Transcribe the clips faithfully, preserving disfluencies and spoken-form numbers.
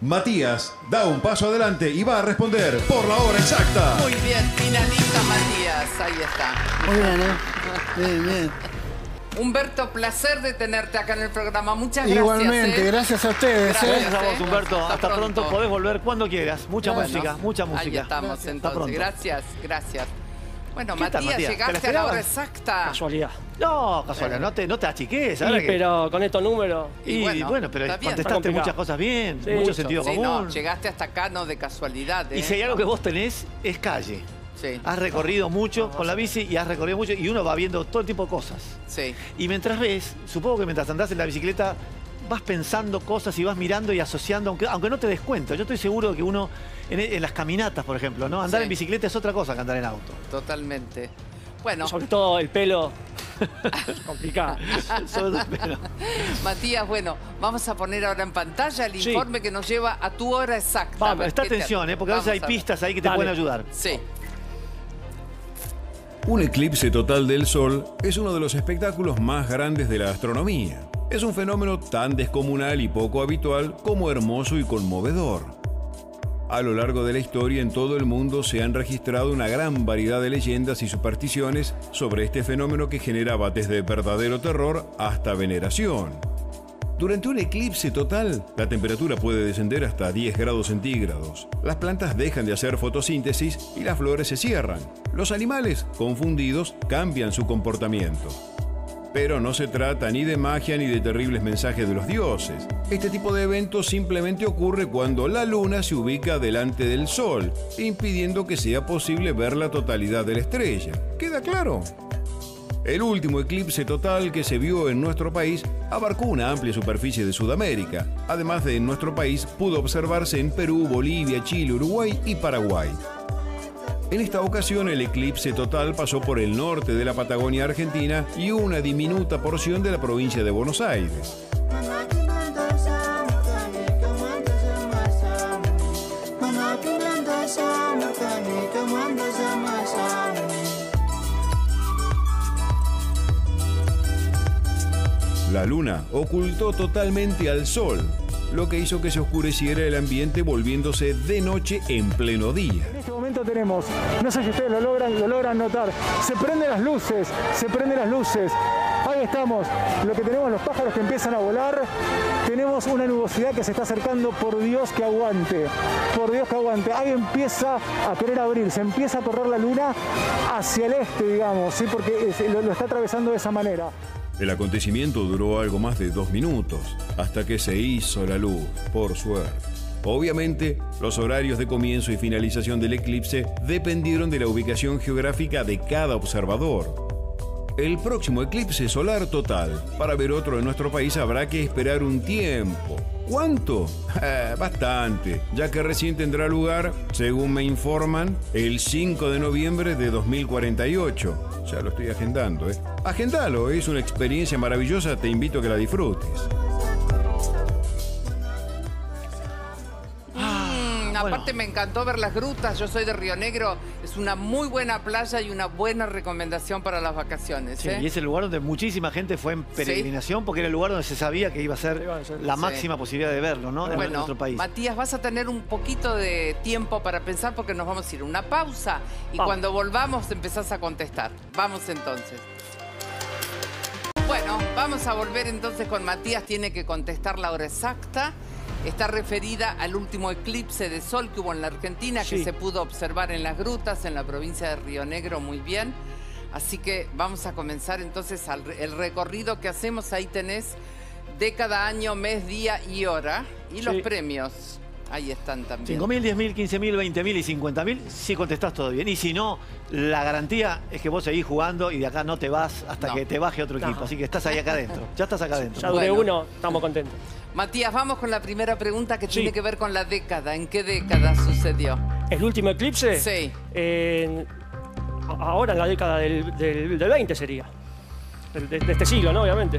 Matías da un paso adelante y va a responder por la hora exacta. Muy bien, finalista Matías, ahí está. Muy bien, ¿eh? Bien, bien. Humberto, placer de tenerte acá en el programa. Muchas gracias. Igualmente, ¿eh? gracias a ustedes. Gracias, ¿eh? Gracias a vos, Humberto. Hasta Hasta, pronto. pronto. Podés volver cuando quieras. Mucha Bueno, música, mucha música. Ahí estamos Gracias. Hasta entonces. pronto. Gracias, gracias. Bueno, ¿Qué tal, Matías, Matías? ¿Te la llegaste a la hora esperabas? exacta. Casualidad. No, casualidad, no te, no te achiques. Sí, ahora que- pero con estos números. Y, Y bueno, bueno, pero está bien. Está contestaste complicado. muchas cosas bien, Sí, mucho mucho. sentido Sí, común. no, llegaste hasta acá no de casualidad. ¿eh? Y si hay algo que vos tenés, es calle. Sí, Has recorrido mucho con la bici y has recorrido mucho y uno va viendo todo tipo de cosas. sí. Y mientras ves, supongo que mientras andás en la bicicleta vas pensando cosas y vas mirando y asociando, aunque, aunque no te des cuenta. Yo estoy seguro de que uno, en, en las caminatas, por ejemplo, ¿no? Andar Sí. en bicicleta es otra cosa que andar en auto. Totalmente. Bueno, Sobre todo el pelo. Es complicado. Sobre todo, pero- Matías, bueno, vamos a poner ahora en pantalla el Sí. informe que nos lleva a tu hora exacta. Vamos, A ver, Presta ¿qué te- atención, ¿eh? Porque a veces hay Vamos ver. pistas ahí que te Dale. pueden ayudar. Sí. Un eclipse total del Sol es uno de los espectáculos más grandes de la astronomía. Es un fenómeno tan descomunal y poco habitual como hermoso y conmovedor. A lo largo de la historia en todo el mundo se han registrado una gran variedad de leyendas y supersticiones sobre este fenómeno que generaba desde verdadero terror hasta veneración. Durante un eclipse total, la temperatura puede descender hasta diez grados centígrados. Las plantas dejan de hacer fotosíntesis y las flores se cierran. Los animales, confundidos, cambian su comportamiento. Pero no se trata ni de magia ni de terribles mensajes de los dioses. Este tipo de evento simplemente ocurre cuando la luna se ubica delante del sol, impidiendo que sea posible ver la totalidad de la estrella. ¿Queda claro? El último eclipse total que se vio en nuestro país abarcó una amplia superficie de Sudamérica. Además de en nuestro país, pudo observarse en Perú, Bolivia, Chile, Uruguay y Paraguay. En esta ocasión, el eclipse total pasó por el norte de la Patagonia Argentina y una diminuta porción de la provincia de Buenos Aires. La luna ocultó totalmente al sol, lo que hizo que se oscureciera el ambiente volviéndose de noche en pleno día. En este momento tenemos, no sé si ustedes lo logran, lo logran notar, se prenden las luces, se prenden las luces. Ahí estamos, lo que tenemos, los pájaros que empiezan a volar, tenemos una nubosidad que se está acercando, por Dios que aguante, por Dios que aguante. Ahí empieza a querer abrir, se empieza a correr la luna hacia el este, digamos, ¿sí? Porque es- lo, lo está atravesando de esa manera. El acontecimiento duró algo más de dos minutos, hasta que se hizo la luz, por suerte. Obviamente, los horarios de comienzo y finalización del eclipse dependieron de la ubicación geográfica de cada observador. El próximo eclipse solar total, para ver otro en nuestro país habrá que esperar un tiempo. ¿Cuánto? Eh, bastante, ya que recién tendrá lugar, según me informan, el cinco de noviembre de dos mil cuarenta y ocho. Ya lo estoy agendando, ¿eh? Agendalo, es una experiencia maravillosa, te invito a que la disfrutes. Mm, bueno. Aparte me encantó ver las grutas, yo soy de Río Negro, es una muy buena playa y una buena recomendación para las vacaciones. Sí, ¿eh? y es el lugar donde muchísima gente fue en peregrinación porque era el lugar donde se sabía que iba a ser Iba a ser. la Sí. máxima posibilidad de verlo, ¿no? En Bueno, nuestro país. Matías, vas a tener un poquito de tiempo para pensar porque nos vamos a ir a una pausa y Vamos. cuando volvamos empezás a contestar. Vamos entonces. Bueno, vamos a volver entonces con Matías, tiene que contestar la hora exacta. Está referida al último eclipse de sol que hubo en la Argentina, que Sí. se pudo observar en las grutas, en la provincia de Río Negro, muy bien. Así que vamos a comenzar entonces al- el recorrido que hacemos. Ahí tenés década, año, mes, día y hora. Y los Sí. premios, ahí están también. cinco mil, diez mil, quince mil, veinte mil y cincuenta mil, si contestás todo bien. Y si no, la garantía es que vos seguís jugando y de acá no te vas hasta No. que te baje otro No. equipo. Así que estás ahí acá adentro. Ya estás acá adentro. Ya duré Bueno. uno, estamos contentos. Matías, vamos con la primera pregunta que Sí. tiene que ver con la década. ¿En qué década sucedió? ¿El último eclipse? Sí. En- a- ahora en la década del, del, del veinte sería. Del- De, de este siglo, ¿no? Obviamente.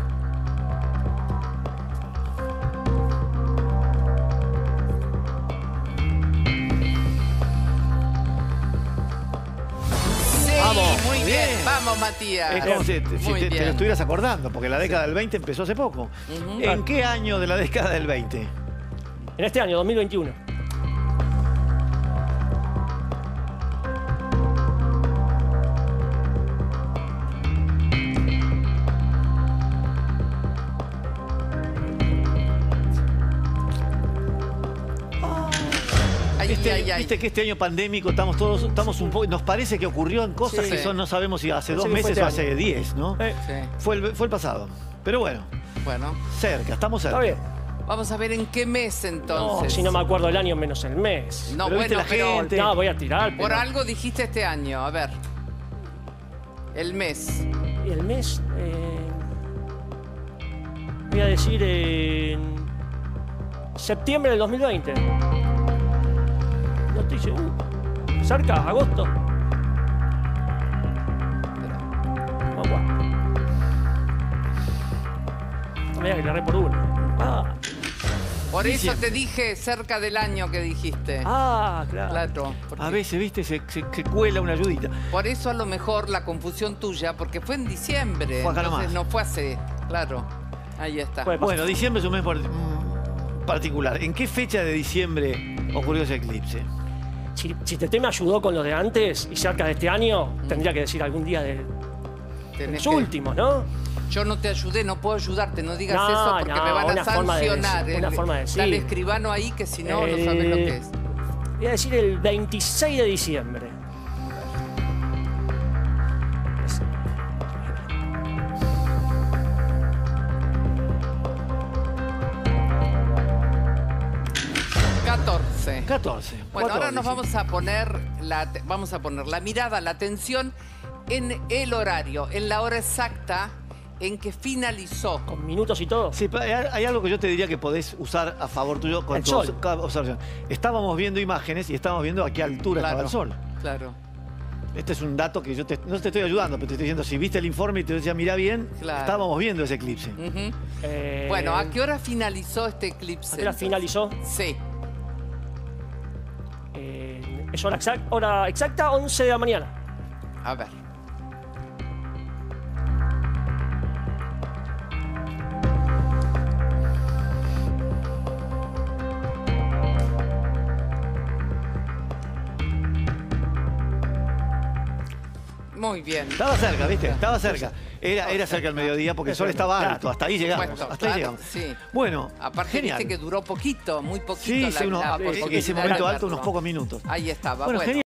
Sí, Vamos, muy bien. bien. Vamos, Matías. Es como si, te- si Muy te, te bien. lo estuvieras acordando, porque la década del veinte empezó hace poco. Ujú. ¿En qué año de la década del veinte? En este año, dos mil veintiuno. Este Ay, año, ay, viste ay. que este año pandémico estamos todos, estamos un poco, nos parece que ocurrió en cosas Sí. que son, no sabemos si hace Parece dos que fue meses este o año. hace diez, ¿no? Eh, Sí. Fue el, fue el pasado. Pero bueno, Bueno, cerca, estamos cerca. está bien. vamos a ver en qué mes No, entonces. si no me acuerdo el año menos el mes. No, Pero viste bueno, la pero gente. No, voy a tirar. por pero- algo dijiste este año. A ver. El mes. Y el mes. eh, voy a decir en. Septiembre del dos mil veinte. No estoy seguro. Cerca, agosto. Vamos a Mira que le erré por uno. Ah, Por eso Diciembre. te dije cerca del año que dijiste. ah claro. Claro. porque- A veces, viste, se, se- se cuela una ayudita. Por eso a lo mejor la confusión tuya, porque fue en diciembre. Fue acá entonces nomás. no fue hace. Claro. Ahí está. Puede pasar. Bueno, diciembre es un mes par- mm, particular. ¿En qué fecha de diciembre ocurrió ese eclipse? Si, si Tete me ayudó con lo de antes y cerca de este año, tendría que decir algún día de Tenés los que- últimos, ¿no? Yo no te ayudé, no puedo ayudarte, no digas No, eso porque no, me van a una forma de sancionar. decir, una El- forma de decir. Dale escribano ahí que si no, no Eh, sabes lo que es. Voy a decir el veintiséis de diciembre. Es- catorce. catorce. Bueno, ahora cuatro de nos diciembre. vamos a poner la, te- vamos a poner la mirada, la atención en el horario, en la hora exacta en que finalizó. Con minutos y todo. Sí, pero hay, hay algo que yo te diría que podés usar a favor tuyo con El tu sol. obs- cada observación. Estábamos viendo imágenes y estábamos viendo a qué altura estaba el sol. Claro, Este es un dato que yo te- no te estoy ayudando, pero te estoy diciendo, si viste el informe y te decía, mira bien, Claro. estábamos viendo ese eclipse. Ujú. Eh, Bueno, ¿a qué hora finalizó este eclipse? ¿A qué hora entonces? finalizó? Sí. Eh, es hora, exact- hora exacta, once de la mañana. A ver. Muy bien. Estaba cerca, ¿viste? Estaba cerca. Era, era cerca del mediodía porque el sol estaba Claro. alto. Hasta ahí llegamos. Supuesto, Hasta ahí claro, llegamos. sí. Bueno, Aparte, genial. viste que duró poquito, muy poquito. Sí, la, sí, unos- la ese posibilidad de momento alto, verlo. unos pocos minutos. Ahí estaba. Bueno, Bueno, genial.